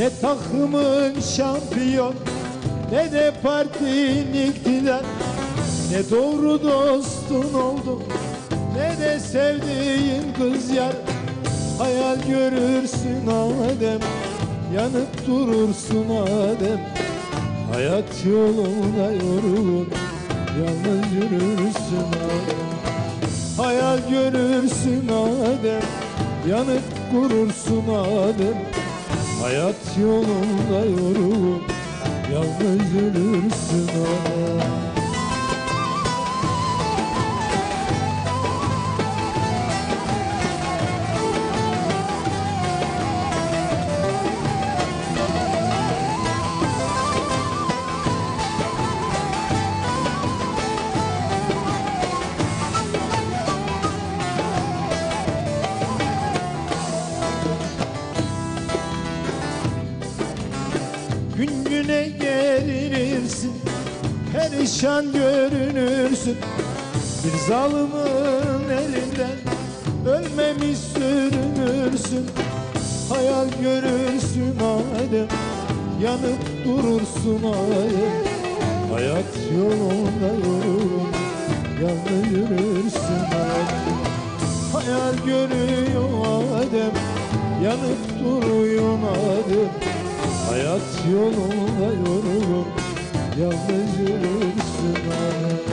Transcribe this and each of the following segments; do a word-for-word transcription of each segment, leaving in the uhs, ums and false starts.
Ne takımın şampiyon, ne de partinin iktidar. Ne doğru dostun oldu, ne de sevdiğin kız yar. Hayal görürsün Adem, yanıp durursun Adem. Hayat yoluna yorulur, yalnız yürürsün Adem. Hayal görürsün Adem, yanıp durursun Adem. Hayat yolunda yorulur, yalnız yürürsün Adem. Gün güne gerilirsin, perişan görünürsün. Bir zalimin elinden ölmemiş sürünürsün. Hayal görürsün Adem, yanıp durursun Adem. Hayat yolunda yorulur, yalnız yürürsün Adem. Hayal görüyor Adem, yanıp duruyor Adem. Hayat yolunda yorulur, yalnız yürürsün Adem.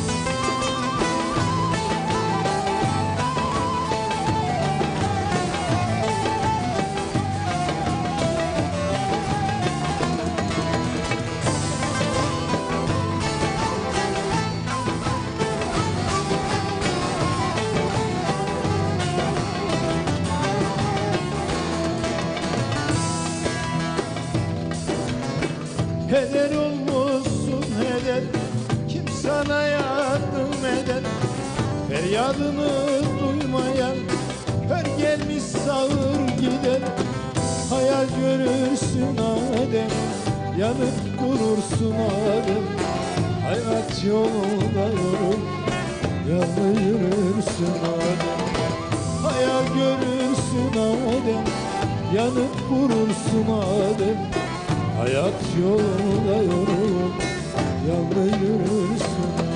Heder olmuşsun heder, kim sana yardım eder? Feryadını duymayan kör gelmiş sağır gider. Hayal görürsün Adem, yanıp durursun Adem. Hayat yolunda yorul, yalnız yürürsün Adem. Hayal görürsün Adem, yanıp durursun Adem. Hayat yolunda yorul, yalnız yürürsün.